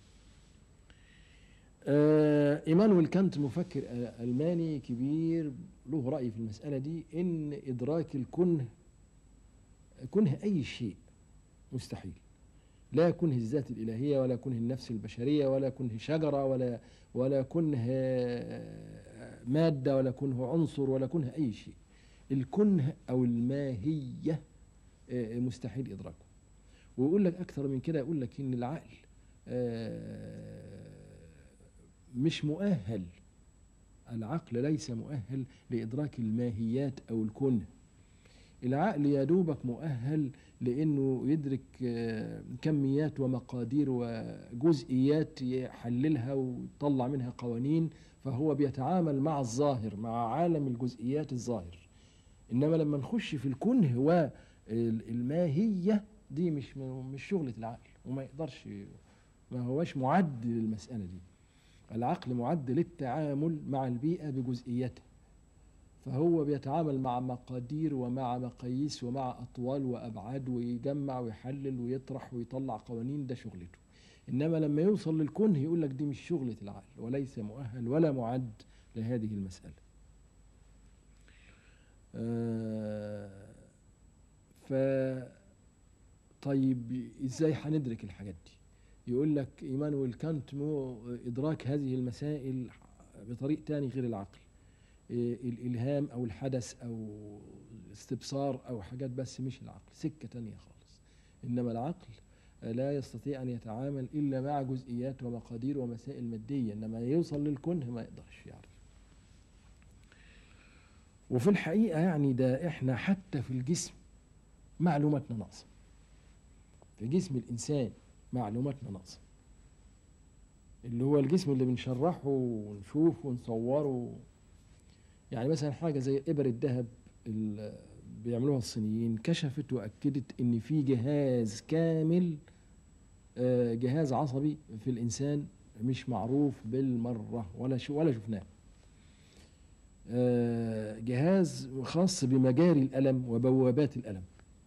إيمانويل كانت مفكر ألماني كبير له رأي في المسألة دي، إن إدراك الكنه، كنه أي شيء مستحيل. لا كنه الذات الإلهية، ولا كنه النفس البشرية، ولا كنه شجرة، ولا كنه مادة، ولا كنه عنصر، ولا كنه أي شيء. الكنه أو الماهية مستحيل إدراكه. ويقول لك أكثر من كده، يقول لك إن العقل مش مؤهل، العقل ليس مؤهل لإدراك الماهيات أو الكنه. العقل يا دوبك مؤهل لأنه يدرك كميات ومقادير وجزئيات يحللها ويطلع منها قوانين، فهو بيتعامل مع الظاهر، مع عالم الجزئيات الظاهر. إنما لما نخش في الكنه والماهية دي مش شغلة العقل، وما يقدرش، ما هوش معد للمسألة دي. العقل معد للتعامل مع البيئة بجزئياتها، فهو بيتعامل مع مقادير ومع مقاييس ومع أطوال وأبعاد، ويجمع ويحلل ويطرح ويطلع قوانين، ده شغلته. إنما لما يوصل للكنه يقول لك دي مش شغلة العقل، وليس مؤهل ولا معد لهذه المسألة. ف طيب ازاي هندرك الحاجات دي؟ يقول لك ايمانويل كانت ادراك هذه المسائل بطريق تاني غير العقل، الالهام او الحدث او استبصار او حاجات، بس مش العقل، سكة تانية خالص. انما العقل لا يستطيع ان يتعامل الا مع جزئيات ومقادير ومسائل مادية، انما يوصل للكنه ما يقدرش يعرف. وفي الحقيقة يعني ده احنا حتى في الجسم معلوماتنا ناقصة، في جسم الإنسان معلوماتنا ناقصة، اللي هو الجسم اللي بنشرحه ونشوفه ونصوره. يعني مثلا حاجة زي إبر الذهب اللي بيعملوها الصينيين، كشفت وأكدت إن في جهاز كامل، جهاز عصبي في الإنسان مش معروف بالمرة ولا شفناه. جهاز خاص بمجاري الألم وبوابات الألم،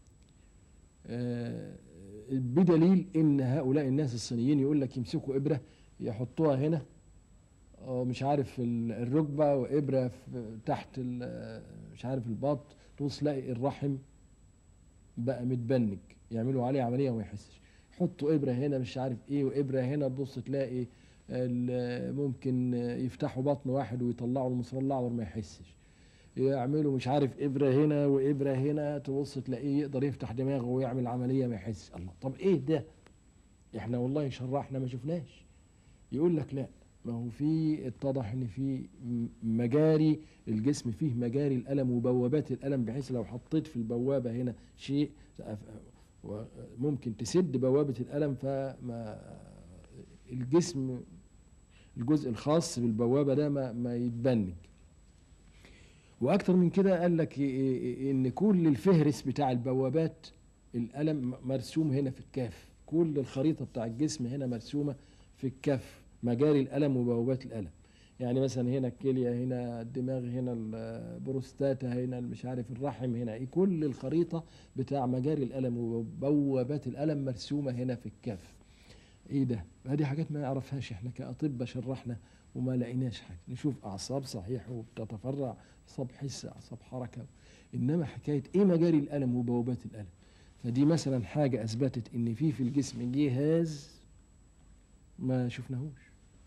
بدليل ان هؤلاء الناس الصينيين يقول لك يمسكوا ابره يحطوها هنا مش عارف الركبه، وابره تحت مش عارف البط، تبص تلاقي الرحم بقى متبنج، يعملوا عليه عمليه وما يحسش. يحطوا ابره هنا مش عارف ايه، وابره هنا تبص تلاقي ممكن يفتحوا بطن واحد ويطلعوا المصلع وما يحسش. يعملوا مش عارف ابره هنا وابره هنا، تبص تلاقيه يقدر يفتح دماغه ويعمل عمليه ما يحس. الله، طب ايه ده؟ احنا والله شرحنا ما شفناش. يقول لك لا، ما هو في اتضح ان في مجاري الجسم، فيه مجاري الالم وبوابات الالم، بحيث لو حطيت في البوابه هنا شيء ممكن تسد بوابه الالم، فما الجسم الجزء الخاص بالبوابه ده ما يتبنج. واكتر من كده قال لك ان كل الفهرس بتاع البوابات الالم مرسوم هنا في الكاف، كل الخريطه بتاع الجسم هنا مرسومه في الكاف، مجاري الالم وبوابات الالم. يعني مثلا هنا الكليه، هنا الدماغ، هنا البروستاتا، هنا مش عارف الرحم، هنا كل الخريطه بتاع مجاري الالم وبوابات الالم مرسومه هنا في الكاف. ايه ده؟ هذه حاجات ما يعرفهاش احنا كاطباء، شرحنا وما لقيناش حاجه. نشوف اعصاب صحيح وبتتفرع، اعصاب حس، اعصاب حركه، انما حكايه ايه مجاري الالم وبوابات الالم؟ فدي مثلا حاجه اثبتت ان في الجسم جهاز ما شفناهوش.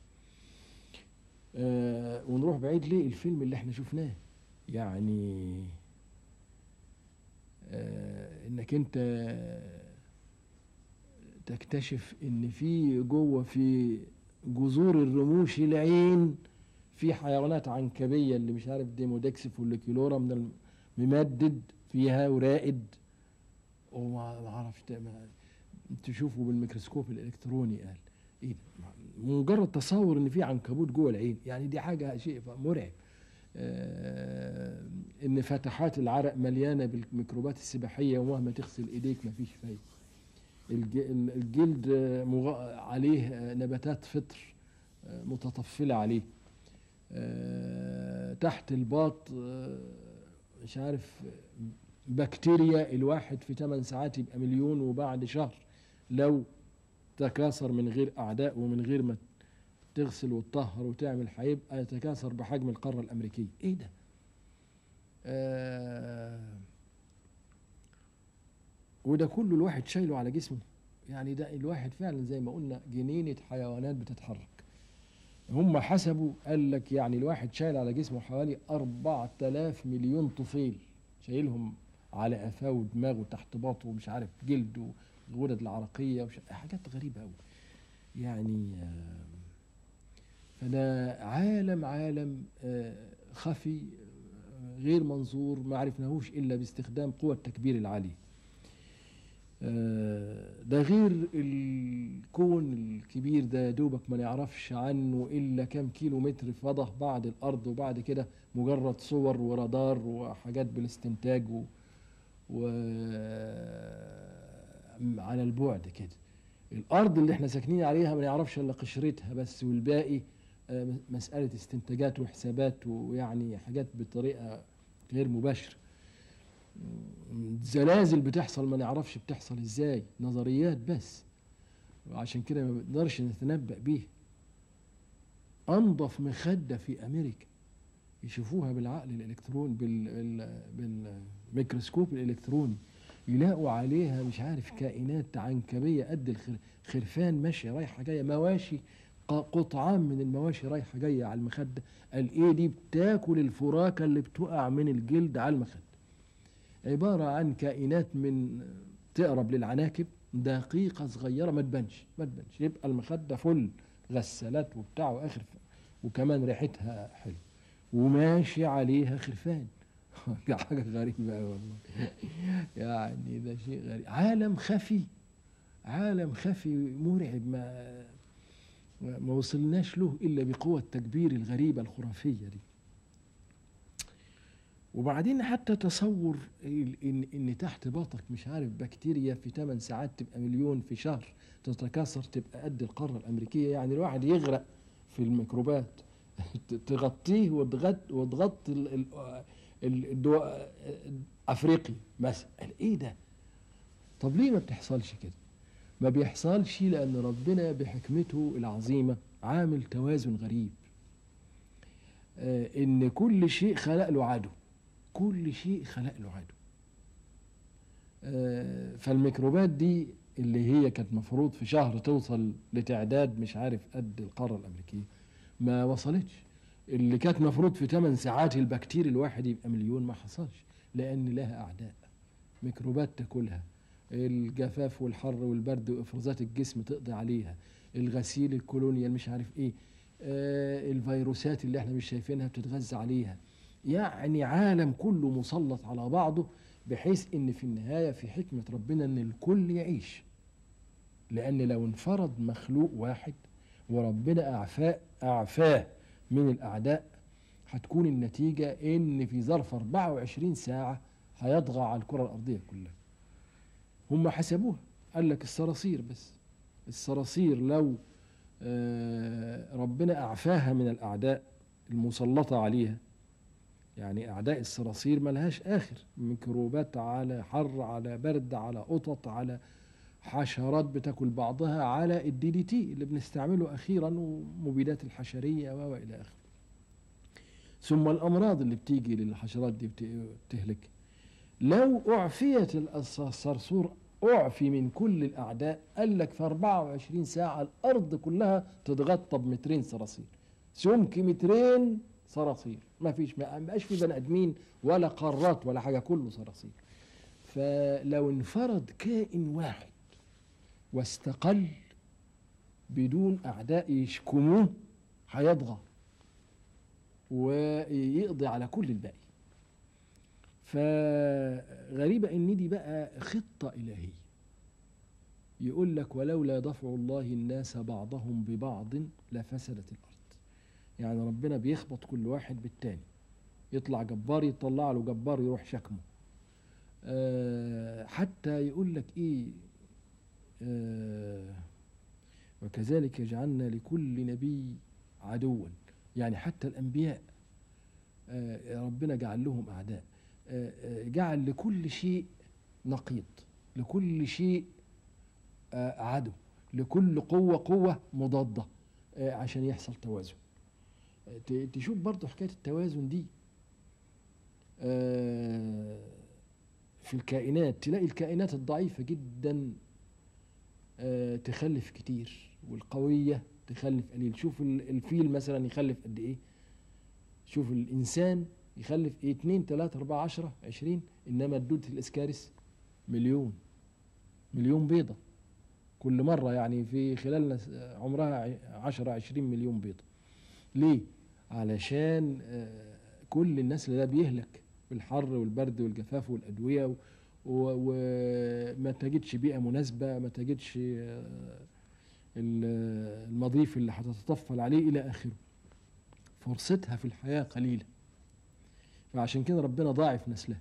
ونروح بعيد ليه؟ الفيلم اللي احنا شفناه يعني انك انت تكتشف ان في جوه في جذور الرموش العين في حيوانات عنكبيه، اللي مش عارف ديمودكس فوليكيولورا من الممدد فيها ورائد، وما اعرفش تشوفه بالميكروسكوب الالكتروني. قال ايه ده؟ مجرد تصور ان في عنكبوت جوه العين، يعني دي حاجه شيء مرعب. ان فتحات العرق مليانه بالميكروبات السباحيه، ومهما تغسل ايديك ما فيش فايده. الجلد عليه نباتات فطر متطفلة عليه. تحت الباط مش عارف بكتيريا، الواحد في 8 ساعات يبقى مليون، وبعد شهر لو تكاثر من غير أعداء ومن غير ما تغسل وتطهر وتعمل هيبقى يتكاثر بحجم القارة الأمريكية. إيه ده؟ وده كله الواحد شايله على جسمه. يعني ده الواحد فعلا زي ما قلنا جنينة حيوانات بتتحرك. هم حسبوا قال لك يعني الواحد شايل على جسمه حوالي 4000 مليون طفيل، شايلهم على قفاه ودماغه تحت باطه ومش عارف جلده والغدد العرقية حاجات غريبة أوي يعني. فده عالم خفي غير منظور، ما عرفناهوش إلا باستخدام قوى التكبير العالية. ده غير الكون الكبير ده دوبك ما نعرفش عنه إلا كام كيلو متر فضة بعد الأرض، وبعد كده مجرد صور ورادار وحاجات بالاستنتاج على البعد كده. الأرض اللي احنا ساكنين عليها ما نعرفش إلا قشرتها بس، والباقي مسألة استنتاجات وحسابات ويعني حاجات بطريقة غير مباشرة. زلازل بتحصل ما نعرفش بتحصل ازاي، نظريات بس، وعشان كده ما بنقدرش نتنبأ بيها. انظف مخدة في امريكا يشوفوها بالعقل الالكتروني بالميكروسكوب الالكتروني، يلاقوا عليها مش عارف كائنات عنكبية قد الخرفان ماشية رايحة جاية، مواشي قطعان من المواشي رايحة جاية على المخدة. قال ايه دي؟ بتاكل الفراكة اللي بتقع من الجلد على المخدة. عبارة عن كائنات من تقرب للعناكب، دقيقة صغيرة ما تبانش يبقى المخدة فل غسالات وبتاع واخر وكمان ريحتها حلو وماشي عليها خرفان. حاجة غريبة والله. يعني ده شيء غريب، عالم خفي مرعب، ما وصلناش له إلا بقوة التكبير الغريبة الخرافية دي. وبعدين حتى تصور إن تحت باطك مش عارف بكتيريا في 8 ساعات تبقى مليون، في شهر تتكاثر تبقى قد القارة الأمريكية. يعني الواحد يغرق في الميكروبات تغطيه وتغطي أفريقيا مثلا. إيه ده؟ طب ليه ما بتحصلش كده؟ ما بيحصلش لأن ربنا بحكمته العظيمة عامل توازن غريب. إن كل شيء خلق له عدو، كل شيء خلق له عدو. فالميكروبات دي اللي هي كانت مفروض في شهر توصل لتعداد مش عارف قد القارة الأمريكية، ما وصلتش. اللي كانت مفروض في 8 ساعات البكتيريا الواحد يبقى مليون، ما حصلش، لأن لها أعداء ميكروبات تاكلها، الجفاف والحر والبرد وإفرازات الجسم تقضي عليها، الغسيل الكولونيال مش عارف إيه، الفيروسات اللي احنا مش شايفينها بتتغذى عليها. يعني عالم كله مسلط على بعضه، بحيث ان في النهاية في حكمة ربنا ان الكل يعيش. لان لو انفرد مخلوق واحد وربنا اعفاه من الاعداء، هتكون النتيجة ان في ظرف 24 ساعة هيطغى على الكرة الارضية كلها. هم حسبوها، قال لك الصراصير بس، الصراصير لو ربنا اعفاها من الاعداء المسلطة عليها، يعني أعداء الصراصير ملهاش آخر، ميكروبات على حر على برد على قطط على حشرات بتاكل بعضها على الدي دي تي اللي بنستعمله أخيرا ومبيدات الحشرية وإلى آخره. ثم الأمراض اللي بتيجي للحشرات دي بتهلك. لو أعفيت الصرصور أعفي من كل الأعداء، قال لك في 24 ساعة الأرض كلها تتغطى ب2 صراصير، سمك 2 صراصير، ما بقاش في بني ادمين ولا قارات ولا حاجه، كله صراصير. فلو انفرد كائن واحد واستقل بدون اعداء يشكموه، هيطغى ويقضي على كل الباقي. فغريبه ان دي بقى خطه الهيه. يقول لك ولولا دفع الله الناس بعضهم ببعض لفسدت الارض. يعني ربنا بيخبط كل واحد بالتاني، يطلع جبار يطلع له جبار يروح شكمه. حتى يقول لك ايه، وكذلك جعلنا لكل نبي عدوا. يعني حتى الانبياء ربنا جعل لهم أعداء، جعل لكل شيء نقيض، لكل شيء عدو، لكل قوة مضادة، عشان يحصل توازن. تشوف برضو حكاية التوازن دي في الكائنات، تلاقي الكائنات الضعيفة جدا تخلف كتير، والقوية تخلف قليل. شوف الفيل مثلا يخلف قد ايه، شوف الإنسان يخلف ايه، 2 3 4 10 20، إنما الدود الإسكارس مليون بيضة كل مرة، يعني في خلال عمرها 10 20 مليون بيضة. ليه؟ علشان كل النسل ده بيهلك بالحر والبرد والجفاف والأدوية، وما تجدش بيئة مناسبة، ما تجدش المضيف اللي هتتطفل عليه إلى آخره، فرصتها في الحياة قليلة، فعشان كده ربنا ضاعف نسلها.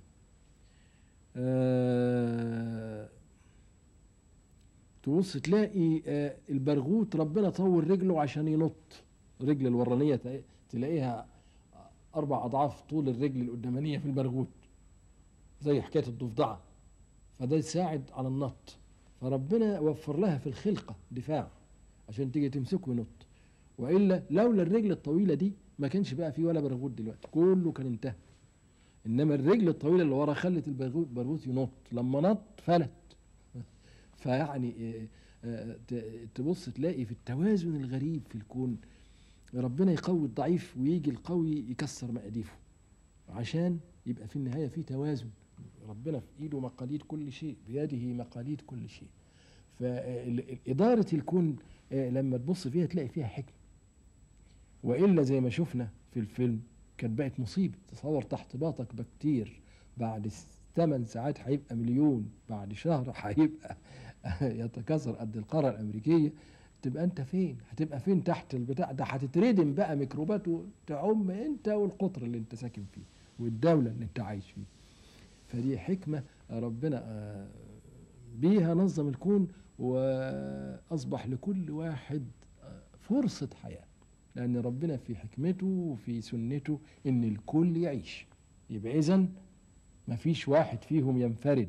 تبص تلاقي البرغوث ربنا طول رجله عشان ينط، رجل الورانية تلاقيها 4 أضعاف طول الرجل القدامانية في البرغوث، زي حكاية الضفدعة، فده يساعد على النط، فربنا وفر لها في الخلقة دفاع عشان تيجي تمسكه وينط. وإلا لولا الرجل الطويلة دي ما كانش بقى فيه ولا برغوث دلوقتي، كله كان انتهى. إنما الرجل الطويلة اللي ورا خلت البرغوث ينط، لما نط فلت. فيعني تبص تلاقي في التوازن الغريب في الكون، ربنا يقوي الضعيف ويجي القوي يكسر مقاديفه، عشان يبقى في النهاية في توازن. ربنا في ايده مقاليد كل شيء، بيده مقاليد كل شيء. فإدارة الكون لما تبص فيها تلاقي فيها حكمة، وإلا زي ما شفنا في الفيلم كانت بقت مصيبة. تصور تحت باطك بكتير، بعد 8 ساعات هيبقى مليون، بعد شهر هيبقى يتكاثر قد القارة الأمريكية. تبقى أنت فين؟ هتبقى فين تحت البتاع ده؟ هتتردم بقى ميكروبات تعم أنت والقطر اللي أنت ساكن فيه والدولة اللي أنت عايش فيه. فدي حكمة ربنا بيها نظم الكون، وأصبح لكل واحد فرصة حياة، لأن ربنا في حكمته وفي سنته إن الكل يعيش. يبقى إذن مفيش واحد فيهم ينفرد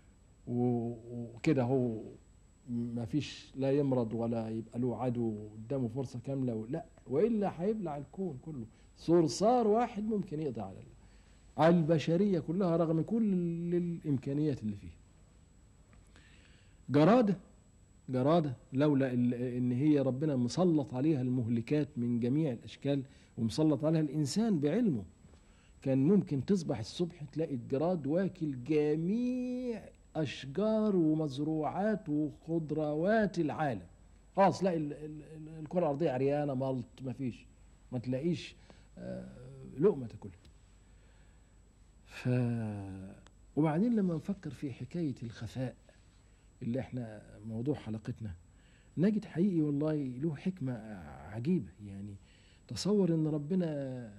وكده هو مفيش، لا يمرض ولا يبقى له عدو قدامه فرصة كاملة، لا، وإلا هيبلع الكون كله. صرصار واحد ممكن يقضي على البشرية كلها رغم كل الإمكانيات اللي فيها. جرادة لولا إن هي ربنا مسلط عليها المهلكات من جميع الأشكال، ومسلط عليها الإنسان بعلمه، كان ممكن تصبح الصبح تلاقي الجراد واكل جميع أشجار ومزروعات وخضروات العالم. خلاص لا، الكرة الأرضية عريانة ملط، مفيش، ما تلاقيش لقمة تاكلها. وبعدين لما نفكر في حكاية الخفاء اللي احنا موضوع حلقتنا، نجد حقيقي والله له حكمة عجيبة. يعني تصور ان ربنا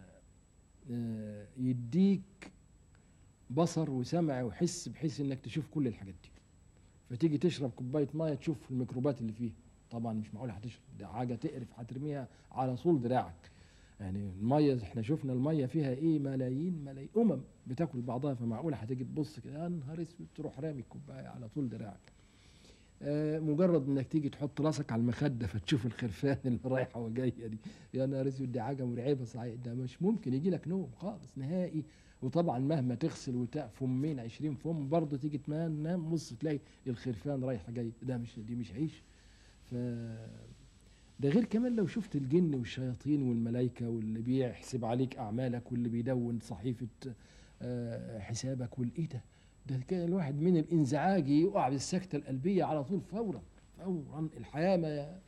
يديك بصر وسمع وحس بحيث انك تشوف كل الحاجات دي، فتيجي تشرب كوباية مية تشوف الميكروبات اللي فيها. طبعا مش معقول هتشرب، ده حاجة تقرف، هترميها على طول دراعك. يعني المية احنا شفنا المية فيها ايه، ملايين بتاكل بعضها، فمعقولة هتيجي تبص كده يا نهار اسود تروح رامي الكوباية على طول دراعك. مجرد انك تيجي تحط راسك على المخده فتشوف الخرفان اللي رايحه وجايه دي، يا نهار اسود، دي حاجه مرعبه صحيح، ده مش ممكن يجي لك نوم خالص نهائي. وطبعا مهما تغسل فمين 20 فم برضه تيجي تنام بص تلاقي الخرفان رايحه جايه، دي مش عيش. ف ده غير كمان لو شفت الجن والشياطين والملائكه واللي بيحسب عليك اعمالك واللي بيدون صحيفه حسابك والايه ده كان الواحد من الانزعاج يقع بالسكتة القلبية على طول فورا الحياة ما.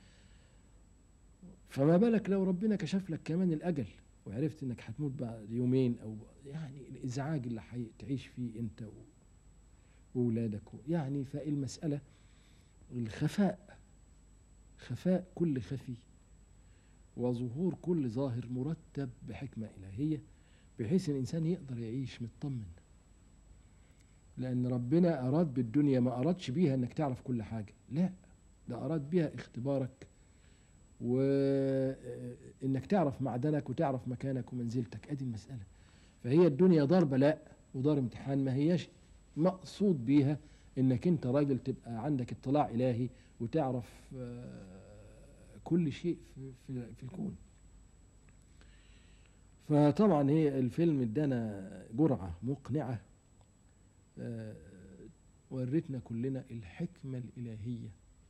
فما بالك لو ربنا كشف لك كمان الأجل وعرفت انك هتموت بعد يومين، او يعني الازعاج اللي هتعيش فيه انت وولادك يعني. فالمسألة خفاء كل خفي وظهور كل ظاهر مرتب بحكمة إلهية، بحيث الإنسان يقدر يعيش مطمن. لأن ربنا أراد بالدنيا ما أرادش بيها أنك تعرف كل حاجة، لا، ده أراد بيها اختبارك وإنك تعرف معدنك وتعرف مكانك ومنزلتك، أدي المسألة. فهي الدنيا دار بلاء ودار امتحان، ما هياش مقصود بيها إنك أنت راجل تبقى عندك اطلاع إلهي وتعرف كل شيء في الكون. فطبعا هي الفيلم ادانا جرعة مقنعة، ورتنا كلنا الحكمة الإلهية،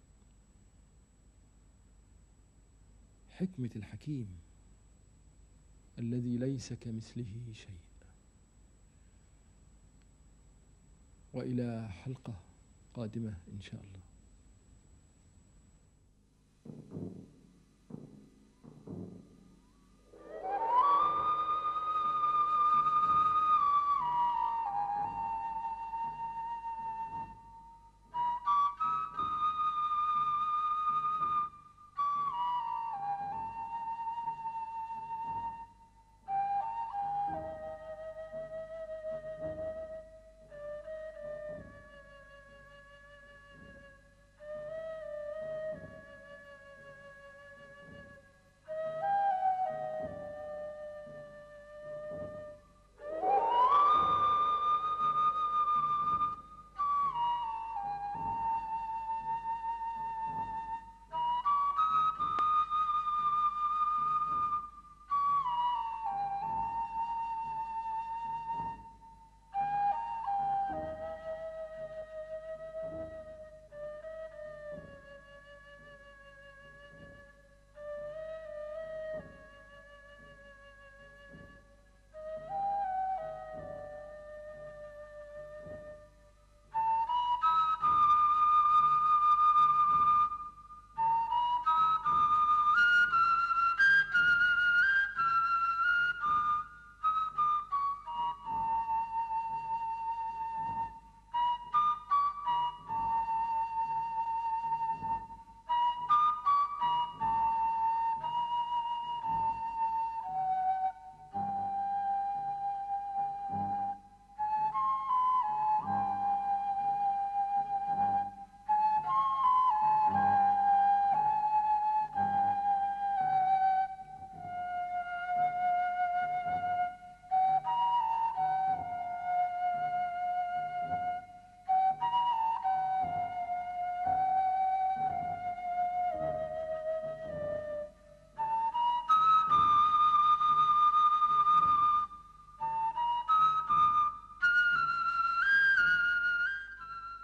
حكمة الحكيم الذي ليس كمثله شيء. وإلى حلقة قادمة إن شاء الله.